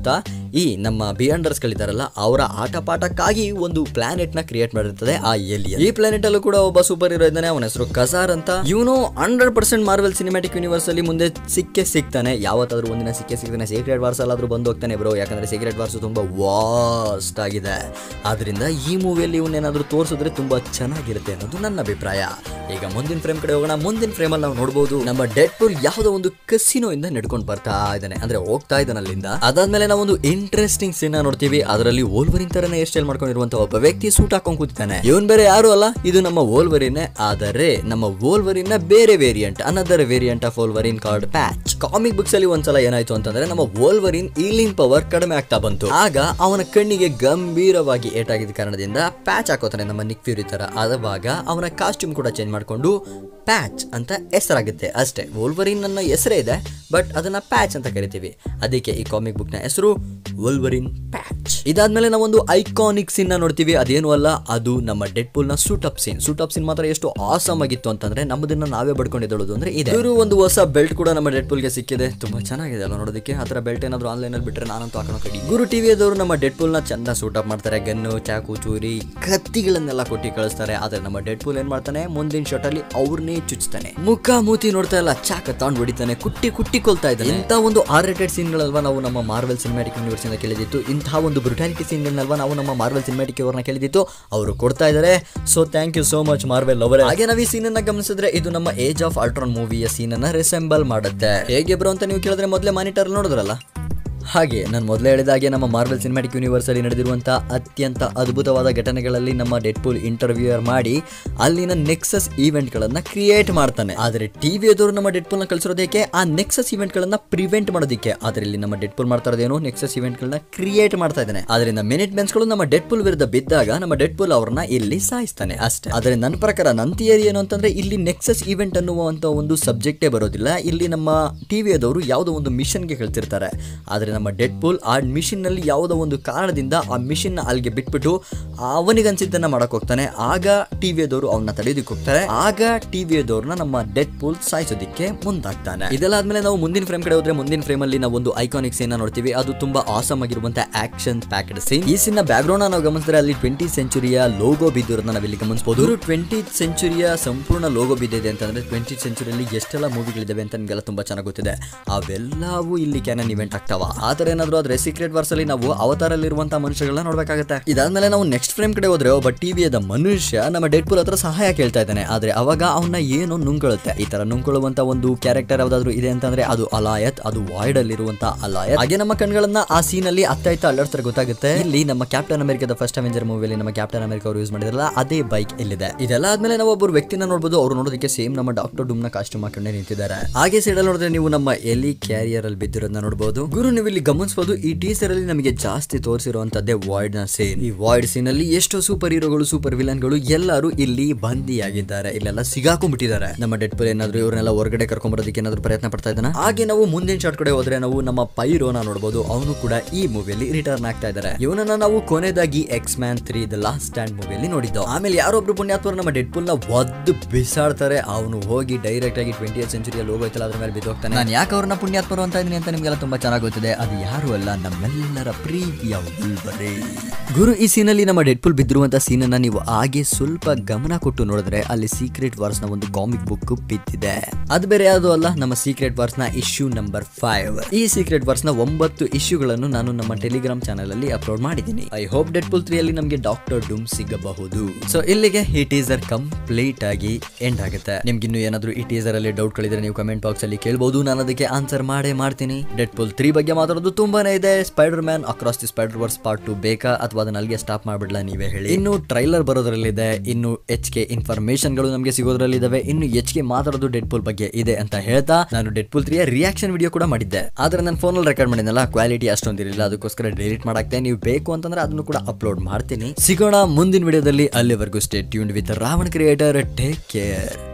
ಈ ನಮ್ಮ ಬಿಯಾಂಡರ್ಸ್ ಗಳಿದಾರಲ್ಲ ಅವರ ಆಟ ಪಾಠಕ್ಕಾಗಿ ಒಂದು ಪ್ಲಾನೆಟ್ ನ ಕ್ರಿಯೇಟ್ ಮಾಡಿರ್ತದೆ ಆ ಏಲಿಯನ್. ಈ ಪ್ಲಾನೆಟ್ ಅಲ್ಲೂ ಕೂಡ ಒಬ್ಬ ಸೂಪರ್ ಹೀರೋ ಇದ್ದಾನೆ, ಅವನ ಹೆಸರು ಕಜಾರ್ ಅಂತ. ಇವನು hundred percent Marvel cinematic universe ಅಲ್ಲಿ ಮುಂದೆ ಸಿಕ್ಕೇ ಸಿಗ್ತಾನೆ, ಯಾವತ್ತಾದ್ರೂ ಒಂದಿನ ಸಿಕ್ಕೇ ಸಿಗ್ತಾನೆ. ಸೀಕ್ರೆಟ್ ವಾರ್ಸ್ ಅಲ್ಲಾದ್ರೂ ಬಂದು ಹೋಗ್ತಾನೆ ಬ್ರೋ, ಯಾಕಂದ್ರೆ ಸೀಕ್ರೆಟ್ ವಾರ್ಸ್ ತುಂಬಾ ವಾಸ್ಟ್ ಆಗಿದೆ. ಆದ್ರಿಂದ ಈ ಮೂವಿಯಲ್ಲಿ ಇವನ್ನೇನಾದ್ರೂ ತೋರಿಸಿದ್ರೆ ತುಂಬಾ ಚೆನ್ನಾಗಿರುತ್ತೆ ಅನ್ನೋದು ನನ್ನ ಅಭಿಪ್ರಾಯ. ಈಗ ಮುಂದಿನ ಫ್ರೇಮ್ ಕಡೆ ಹೋಗೋಣ. ಮುಂದಿನ ಫ್ರೇಮ್ ಅಲ್ಲಿ ನಾವು ನೋಡಬಹುದು ನಮ್ಮ ಡೆಡ್ ಪೂಲ್ ಯಾವುದೋ ಒಂದು ಕಸಿನೋ ಇಂದ ನಡ್ಕೊಂಡು ಬರ್ತಾ ಇದ್ದಾನೆ, ಅಂದ್ರೆ ಹೋಗ್ತಾ ಇದ್ದಾನೆ ಅಲ್ಲಿಂದ. ಅದಾದ್ಮೇಲೆ ನಾವು ಒಂದು ಇಂಟ್ರೆಸ್ಟಿಂಗ್ ಸೀನ್ ನೋಡ್ತೀವಿ. ಅದರಲ್ಲಿ ವೋಲ್ವರಿನ್ ತರನೇ ಹೇರ್ ಸ್ಟೈಲ್ ಮಾಡ್ಕೊಂಡಿರುವಂತ ಒಬ್ಬ ವ್ಯಕ್ತಿ ಸೂಟ್ ಹಾಕೊಂಡು ಕೂತಿದ್ದಾನೆ. ಇವನ್ ಬೇರೆ ಯಾರು ಅಲ್ಲ, ಇದು ನಮ್ಮ ವೋಲ್ವರಿನ್. ಆದರೆ ನಮ್ಮ ವೋಲ್ವರಿನ್ ನ ಬೇರೆ variant, another variant of Wolverine card patch. Comic books ಅಲ್ಲಿ ಒಂದ್ಸಲ ಏನಾಯ್ತು ಅಂತಂದ್ರೆ ನಮ್ಮ ವೋಲ್ವರಿನ್ ಹೀಲಿಂಗ್ ಪವರ್ ಕಡಿಮೆ ಆಗ್ತಾ ಬಂತು. ಆಗ ಅವನ ಕಣ್ಣಿಗೆ ಗಂಭೀರವಾಗಿ ಏಟಾಗಿದ್ದ ಕಾರಣದಿಂದ ಪ್ಯಾಚ್ ಹಾಕೋತಾನೆ ನಮ್ಮ ನಿಕ್ ಫ್ಯೂರಿ ತರ. ಆವಾಗ ಅವನ ಕಾಸ್ಟ್ಯೂಮ್ ಕೂಡ ಚೇಂಜ್ ಮಾಡ್ಕೊಂಡು ಪ್ಯಾಚ್ ಅಂತ ಹೆಸರಾಗುತ್ತೆ ಅಷ್ಟೇ. ವೋಲ್ವರಿನ್ ನನ್ನ ಹೆಸರೇ ಇದೆ, ಬಟ್ ಅದನ್ನ ಪ್ಯಾಚ್ ಅಂತ ಕರಿತೀವಿ. ಅದಕ್ಕೆ ಈ ಕಾಮಿಕ್ ಬುಕ್ ನ ಹೆಸರು ವೋಲ್ವರಿನ್ ಪ್ಯಾಚ್. ಇದಾದ್ಮೇಲೆ ನಾವೊಂದು ಐಕಾನಿಕ್ ಸೀನ್ ನ ನೋಡ್ತೀವಿ. ಅದೇನು ಅಲ್ಲ, ಅದು ನಮ್ಮ ಡೆಡ್ ಪೂಲ್ ನ suit up scene. Suit up scene ಮಾತ್ರ ಎಷ್ಟು ಆಸಮ್ ಆಗಿತ್ತು ಅಂತಂದ್ರೆ ನಮ್ಮದನ್ನ ನಾವೇ ಬಡ್ಕೊಂಡಿದ್ದೋದು ಅಂದ್ರೆ ಇದೆ. ಇವರು ಒಂದು ಹೊಸ ಬೆಲ್ಟ್ ಕೂಡ ನಮ್ಮ ಡೆಡ್ ಪೂಲ್ ಗೆ ಸಿಕ್ಕಿದೆ, ತುಂಬಾ ಚೆನ್ನಾಗಿದೆ ಅಲ್ಲ ನೋಡೋದಕ್ಕೆ. ಆ ತರ ಬೆಲ್ಟ್ ಏನಾದ್ರು ಆನ್ಲೈನ್ ಅಲ್ಲಿ ಬಿಟ್ರೆ ನಾನಂತೂ ಹಾಕೋಣ ಕಡಿ. ಗುರು ಟಿವಿಯದವರು ನಮ್ಮ ಡೆಡ್ ಪೂಲ್ ನ ಚಂದ ಸೂಟ್ ಅಪ್ ಮಾಡ್ತಾರೆ. ಗನ್ನು, ಚಾಕು, ಚೂರಿ, ಕತ್ತಿಗಳನ್ನೆಲ್ಲ ಕೊಟ್ಟಿ ಕಳಿಸ್ತಾರೆ. ಆದ್ರೆ ನಮ್ಮ ಡೆಡ್ ಪೂಲ್ ಏನ್ ಮಾಡ್ತಾನೆ, ಮುಂದಿನ ಶಾಟ್ ಅಲ್ಲಿ ಅವ್ರನ್ನೇ ಚುಚ್ತಾನೆ. ಮುಖ ಮೂತಿ ನೋಡ್ತಾ ಇಲ್ಲ, ಚಾಕ ತಾಂಡ್ ಹೊಡಿತಾನೆ, ಕುಟ್ಟಿ ಕುಟ್ಟಿ ಕೊಲ್ತಾ ಇದ್ದಾನೆ. ಇಂಥ ಒಂದು ಆರ್ ರೇಟೆಡ್ ಸೀನ್ ಗಳಲ್ವಾ ನಾವು ನಮ್ಮ ಮಾರ್ವೆಲ್ ಸಿನಿಮ್ಯಾಟಿಕ್ ಯೂನಿವರ್ಸ್ ಇಂದ ಕೇಳಿದಿತ್ತು. ಇಂತಹ ಒಂದು ಬ್ರುಟಾಲಿಟಿ ಸೀನ್ ಗಳಲ್ವಾ ನಾವು ನಮ್ಮ ಮಾರ್ವೆಲ್ ಸಿನಿಮ್ಯಾಟಿಕ್ ಅವ್ರನ್ನ ಕೇಳಿದಿತ್ತು. ಅವರು ಕೊಡ್ತಾ ಇದ್ದಾರೆ. So thank you so much Marvel ಅವರೇ. ಹಾಗೆ ನಾವು ಈ ಸೀನ್ ಅನ್ನ ಗಮನಿಸಿದ್ರೆ ಇದು ನಮ್ಮ ಏಜ್ ಆಫ್ ಅಲ್ಟ್ರಾನ್ ಮೂವಿಯ ಸೀನ್ ಅನ್ನ ರಿಸೆಂಬಲ್ ಮಾಡುತ್ತೆ. ಹೇಗೆ ಬ್ರೋ ಅಂತ ನೀವು ಕೇಳಿದ್ರೆ ಮೊದಲೇ ಮಾನಿಟರ್ ನೋಡಿದ್ರಲ್ಲ. ಹಾಗೆ ನಾನು ಮೊದಲೇ ಹೇಳಿದ ಹಾಗೆ ನಮ್ಮ ಮಾರ್ವೆಲ್ ಸಿನಿಮ್ಯಾಟಿಕ್ ಯೂನಿವರ್ಸ್ ಅಲ್ಲಿ ನಡೆದಿರುವಂತಹ ಅತ್ಯಂತ ಅದ್ಭುತವಾದ ಘಟನೆಗಳಲ್ಲಿ ನಮ್ಮ ಡೆಡ್ ಪೂಲ್ ಇಂಟರ್ವ್ಯೂಯರ್ ಮಾಡಿ ಅಲ್ಲಿನ ನೆಕ್ಸಸ್ ಈವೆಂಟ್ ಗಳನ್ನ ಕ್ರಿಯೇಟ್ ಮಾಡ್ತಾನೆ. ಆದ್ರೆ ಟಿವಿಯದವರು ನಮ್ಮ ಡೆಡ್ ಪೂಲ್ ನ ಕಳಿಸಿರೋದಕ್ಕೆ ಆ ನೆಕ್ಸಸ್ ಈವೆಂಟ್ ಗಳನ್ನ ಪ್ರಿವೆಂಟ್ ಮಾಡೋದಕ್ಕೆ. ಆದ್ರೆ ಇಲ್ಲಿ ನಮ್ಮ ಡೆಡ್ ಪೂಲ್ ಮಾಡ್ತಾ ಇರೋದೇನು, ನೆಕ್ಸಸ್ ಈವೆಂಟ್ ಗಳನ್ನ ಕ್ರಿಯೇಟ್ ಮಾಡ್ತಾ ಇದ್ದಾನೆ. ಆದ್ರಿಂದ ಮಿನಿಟ್ ಮೆನ್ಸ್ ಗಳು ನಮ್ಮ ಡೆಡ್ ಪೂಲ್ ವಿರುದ್ಧ ಬಿದ್ದಾಗ ನಮ್ಮ ಡೆಡ್ ಪೂಲ್ ಅವ್ರನ್ನ ಇಲ್ಲಿ ಸಾಯಿಸ್ತಾನೆ ಅಷ್ಟೇ. ಆದ್ರೆ ನನ್ನ ಪ್ರಕಾರ ನನ್ನ ಥಿಯರಿ ಏನು ಅಂತಂದ್ರೆ ಇಲ್ಲಿ ನೆಕ್ಸಸ್ ಈವೆಂಟ್ ಅನ್ನುವಂತ ಒಂದು ಸಬ್ಜೆಕ್ಟೇ ಬರೋದಿಲ್ಲ. ಇಲ್ಲಿ ನಮ್ಮ ಟಿವಿಯದವರು ಯಾವುದೋ ಒಂದು ಮಿಷನ್ ಗೆ ಕಳ್ತಿರ್ತಾರೆ. ಆದ್ರೆ ನಮ್ಮ ಡೆಡ್ ಪೂಲ್ ಆ ಮಿಷನ್ ನಲ್ಲಿ ಯಾವುದೋ ಒಂದು ಕಾರಣದಿಂದ ಆ ಮಿಷನ್ ನ ಅಲ್ಲಿಗೆ ಬಿಟ್ಬಿಟ್ಟು ಅವನಿಗನ್ಸಿದ್ದನ್ನ ಮಾಡಕ್ ಹೋಗ್ತಾನೆ. ಆಗ ಟಿವಿಯದವರು ಅವನ್ನ ತಡೆಯೋದಕ್ಕೆ ಹೋಗ್ತಾರೆ. ಆಗ ಟಿವಿಯದವ್ರನ್ನ ನಮ್ಮ ಡೆಡ್ ಪೂಲ್ ಸಾಯಿಸೋದಿಕ್ಕೆ ಮುಂದಾಗ್ತಾನೆ. ಇದೆಲ್ಲ ಆದ್ಮೇಲೆ ನಾವು ಮುಂದಿನ ಫ್ರೇಮ್ ಕಡೆ ಹೋದ್ರೆ ಮುಂದಿನ ಫ್ರೇಮ್ ಅಲ್ಲಿ ನಾವು ಒಂದು ಐಕಾನಿಕ್ ಸೀನ್ ನೋಡ್ತೀವಿ. ಅದು ತುಂಬಾ ಆಸಮ್ ಆಗಿರುವಂತಹ ಆಕ್ಷನ್ ಪ್ಯಾಕ್ಡ್ ಸೀನ್. ಈ ಸೀನ್ ನ ಬ್ಯಾಕ್ ಗ್ರೌಂಡ್ ನಾವು ಗಮನಿಸಿದ್ರೆ ಅಲ್ಲಿ ಟ್ವೆಂಟಿ ಸೆಂಚುರಿಯ ಲೋಗೋ ಬಿದ್ದಿರೋದನ್ನ ನಾವಿಲ್ಲಿ ಗಮನಿಸಬಹುದು. ಟ್ವೆಂಟಿ ಸೆಂಚುರಿಯ ಸಂಪೂರ್ಣ ಲೋಗೋ ಬಿದ್ದಿದೆ ಅಂತಂದ್ರೆ ಟ್ವೆಂಟಿ ಸೆಂಚುರಿಯಲ್ಲಿ ಎಷ್ಟೆಲ್ಲ ಮೂವಿಗಳಿದಾವೆ ಅಂತ ನಿಮಗೆಲ್ಲ ತುಂಬಾ ಚೆನ್ನಾಗಿ ಗೊತ್ತಿದೆ. ಅವೆಲ್ಲವೂ ಇಲ್ಲಿ ಕ್ಯಾನನ್ ಇವೆಂಟ್ ಆಗ್ತಾವ. ಆತರ ಏನಾದ್ರು ಆದ್ರೆ ಸೀಕ್ರೆಟ್ ವಾರ್ಸ್ ಅಲ್ಲಿ ನಾವು ಅವತಾರಲ್ಲಿರುವಂತಹ ಮನುಷ್ಯಗಳನ್ನ ನೋಡ್ಬೇಕಾಗುತ್ತೆ. ಇದಾದ್ಮೇಲೆ ನಾವು ನೆಕ್ಸ್ಟ್ ಫ್ರೇಮ್ ಕಡೆ ಹೋದ್ರೆ ಒಬ್ಬ ಟಿವಿಯದ ಮನುಷ್ಯ ನಮ್ಮ ಡೆಡ್ ಪೂಲ್ ಹತ್ರ ಸಹಾಯ ಕೇಳ್ತಾ ಇದ್ದಾನೆ. ಆದ್ರೆ ಅವಾಗ ಅವನ್ನ ಏನೋ ನುಂಕೊಳ್ಳುತ್ತೆ. ಈ ತರ ನುಂಕೊಳ್ಳುವಂತ ಒಂದು ಕ್ಯಾರೆಕ್ಟರ್ ಯಾವ್ದಾದ್ರು ಇದೆ ಅಂತಂದ್ರೆ ಅದು ಅಲಾಯತ್, ಅದು ವಾಯ್ಡ್ ಅಲ್ಲಿರುವಂತಹ ಅಲಾಯತ್. ಹಾಗೆ ನಮ್ಮ ಕಣ್ಗಳನ್ನ ಆ ಸೀನ್ ಅಲ್ಲಿ ಅತ್ತ ಇತ್ತ ಅಲ್ಲರ್ತಾರೆ ಗೊತ್ತಾಗುತ್ತೆ. ಇಲ್ಲಿ ನಮ್ಮ ಕ್ಯಾಪ್ಟನ್ ಅಮೆರಿಕದ ಫಸ್ಟ್ ಅವೆಂಜರ್ ಮೂವಿಯಲ್ಲಿ ನಮ್ಮ ಕ್ಯಾಪ್ಟನ್ ಅಮೆರಿಕ ಅವರು ಯೂಸ್ ಮಾಡಿದ್ರಲ್ಲ ಅದೇ ಬೈಕ್ ಇಲ್ಲಿದೆ. ಇದೆಲ್ಲ ಆದ್ಮೇಲೆ ನಾವು ಒಬ್ಬರು ವ್ಯಕ್ತಿನ ನೋಡಬಹುದು. ಅವ್ರು ನೋಡೋದಕ್ಕೆ ಸೇಮ್ ನಮ್ಮ ಡಾಕ್ಟರ್ ಡೂಮ್ ನ ಕಾಸ್ಟ್ಯೂಮ್ ಹಾಕೊಂಡೇ ನಿಂತಿದ್ದಾರೆ. ಹಾಗೆ ಸೈಡ್ ಅಲ್ಲಿ ನೋಡಿದ್ರೆ ನೀವು ನಮ್ಮ ಎಲಿ ಕ್ಯಾರಿಯರ್ ಅಲ್ಲಿ ಬಿದ್ದಿರೋದನ್ನ ನೋಡಬಹುದು. ಗುರು ನೀವು ಇಲ್ಲಿ ಗಮನಿಸಬಹುದು ಈ ಟೀಸರ್ ಅಲ್ಲಿ ನಮಗೆ ಜಾಸ್ತಿ ತೋರಿಸಿರುವಂತದ್ದೇ ವಾಯ್ಡ್ ನ ಸೀನ್. ಈ ವಾಯ್ಡ್ ಸೀನ್ ಅಲ್ಲಿ ಎಷ್ಟೋ ಸೂಪರ್ ಹೀರೋಗಳು, ಸೂಪರ್ ವಿಲನ್ ಗಳು ಎಲ್ಲರೂ ಇಲ್ಲಿ ಬಂದಿಯಾಗಿದ್ದಾರೆ. ಇಲ್ಲೆಲ್ಲ ಸಿಗಾಕೊಂಡ್ಬಿಟ್ಟಿದ್ದಾರೆ. ನಮ್ಮ ಡೆಡ್ ಪೂಲ್ ಏನಾದ್ರು ಇವ್ರನ್ನೆಲ್ಲ ಹೊರಗಡೆ ಕರ್ಕೊಂಡ್ ಬರೋದಕ್ಕೆ ಏನಾದ್ರು ಪ್ರಯತ್ನ ಪಡ್ತಾ ಇದ್ದಾನೆ. ಹಾಗೆ ನಾವು ಮುಂದಿನ ಶಾಟ್ ಕಡೆ ಹೋದ್ರೆ ನಾವು ನಮ್ಮ ಪೈರೋನ ನೋಡಬಹುದು. ಅವನು ಕೂಡ ಈ ಮೂವಿಯಲ್ಲಿ ರಿಟರ್ನ್ ಆಗ್ತಾ ಇದ್ದಾರೆ. ಇವನನ್ನ ನಾವು ಕೊನೆದಾಗಿ X Man three the last stand ಮೂವಿಯಲ್ಲಿ ನೋಡಿದ್ದು. ಆಮೇಲೆ ಯಾರೊಬ್ರು ಪುಣ್ಯಾತ್ಮರು ನಮ್ಮ ಡೆಡ್ ಪೂಲ್ ನ ಒದ್ದು ಬಿಸಾಡ್ತಾರೆ. ಅವನು ಹೋಗಿ ಡೈರೆಕ್ಟ್ ಆಗಿ ಟ್ವೆಂಟಿ ಏತ್ ಸೆಂಚುರಿಯಲ್ಲಿ ಹೋಗೋಯ್ತಲ್ಲ ಅದ್ರ ಮೇಲೆ ಬಿದ್ದೋಗ್ತಾನೆ. ನಾನು ಯಾಕೆ ಅವ್ರನ್ನ ಪುಣ್ಯಾತ್ಮರು ಅಂತ ಇದೀನಿ ಅಂತ ನಿಮ್ಗೆಲ್ಲ ತುಂಬಾ ಚೆನ್ನಾಗಿ ಗೊತ್ತಿದೆ. ಅದು ಯಾರು ಅಲ್ಲ, ನಮ್ಮೆಲ್ಲರ ಪ್ರೀತಿಯ ವೋಲ್ವರಿನ್. ಗುರು ಈ ಸೀನ್ ಅಲ್ಲಿ ನಮ್ಮ ಡೆಡ್ ಪೂಲ್ ಬಿದ್ದಿರುವಂತ ಸೀನ್ ಅನ್ನ ನೀವು ಹಾಗೆ ಸ್ವಲ್ಪ ಗಮನ ಕೊಟ್ಟು ನೋಡಿದ್ರೆ ಅಲ್ಲಿ ಸೀಕ್ರೆಟ್ ವಾರ್ಸ್ ನ ಒಂದು ಕಾಮಿಕ್ ಬುಕ್ ಬಿದ್ದಿದೆ. ಅದು ಬೇರೆ ಯಾವುದು ಅಲ್ಲ, ನಮ್ಮ ಸೀಕ್ರೆಟ್ ವಾರ್ಸ್ ನ ಇಶ್ಯೂ ನಂಬರ್ ಫೈವ್. ಈ ಸೀಕ್ರೆಟ್ ವಾರ್ಸ್ ನ ಒಂಬತ್ತು ಇಶ್ಯೂಗಳನ್ನು ನಾನು ನಮ್ಮ ಟೆಲಿಗ್ರಾಮ್ ಚಾನಲ್ ಅಲ್ಲಿ ಅಪ್ಲೋಡ್ ಮಾಡಿದ್ದೀನಿ. I hope Deadpool three ಅಲ್ಲಿ ನಮಗೆ ಡಾಕ್ಟರ್ ಡೂಮ್ ಸಿಗಬಹುದು. ಸೊ ಇಲ್ಲಿಗೆ ಈ ಟೀಸರ್ ಕಂಪ್ಲೀಟ್ ಆಗಿ ಎಂಡ್ ಆಗುತ್ತೆ. ನಿಮ್ಗೆ ಇನ್ನು ಏನಾದ್ರು ಈ ಟೀಸರ್ ಅಲ್ಲಿ ಡೌಟ್ ಗಳಿದ್ರೆ ನೀವು ಕಮೆಂಟ್ ಬಾಕ್ಸ್ ಅಲ್ಲಿ ಕೇಳಬಹುದು. ನಾನು ಅದಕ್ಕೆ ಆನ್ಸರ್ ಮಾಡೇ ಮಾಡ್ತೀನಿ. ಡೆಡ್ ಪೂಲ್ ತ್ರೀ ಬಗ್ಗೆ ಮಾತಾಡೋದು ತುಂಬಾನೇ ಇದೆ. Spider man across the Spider verse part two ಬೇಕಾ ಅಥವಾ ಅದನ್ನ ಅಲ್ಲಿಗೆ ಸ್ಟಾಪ್ ಮಾಡ್ಬಿಡ್ಲಾ ನೀವೇ ಹೇಳಿ. ಇನ್ನು ಟ್ರೈಲರ್ ಬರೋದ್ರಲ್ಲಿದೆ, ಇನ್ನು ಎಚ್ ಕೆ ಇನ್ಫಾರ್ಮೇಶನ್ ಗಳು ನಮಗೆ ಸಿಗೋದ್ರಲ್ಲಿದ್ದಾವೆ, ಇನ್ನು ಎಚ್ ಕೆ ಮಾತಾಡೋದು ಡೆಡ್ ಪೂಲ್ ಬಗ್ಗೆ ಇದೆ ಅಂತ ಹೇಳ್ತಾ ನಾನು ಡೆಡ್ ಪೂಲ್ ತ್ರೀಯ ರಿಯಾಕ್ಷನ್ ವಿಡಿಯೋ ಕೂಡ ಮಾಡಿದ್ದೆ. ಆದ್ರೆ ನನ್ನ ಫೋನ್ ಅಲ್ಲಿ ರೆಕಾರ್ಡ್ ಮಾಡಿದ್ನಲ್ಲ, ಕ್ವಾಲಿಟಿ ಅಷ್ಟೊಂದಿರಲಿಲ್ಲ. ಅದಕ್ಕೋಸ್ಕರ ಡಿಲೀಟ್ ಮಾಡಾಕ್ತೆ. ನೀವು ಬೇಕು ಅಂತಂದ್ರೆ ಅದನ್ನು ಕೂಡ ಅಪ್ಲೋಡ್ ಮಾಡ್ತೀನಿ. ಸಿಗೋಣ ಮುಂದಿನ ವಿಡಿಯೋದಲ್ಲಿ. ಅಲ್ಲಿವರೆಗೂ stay tuned with Ravan creator. Take care.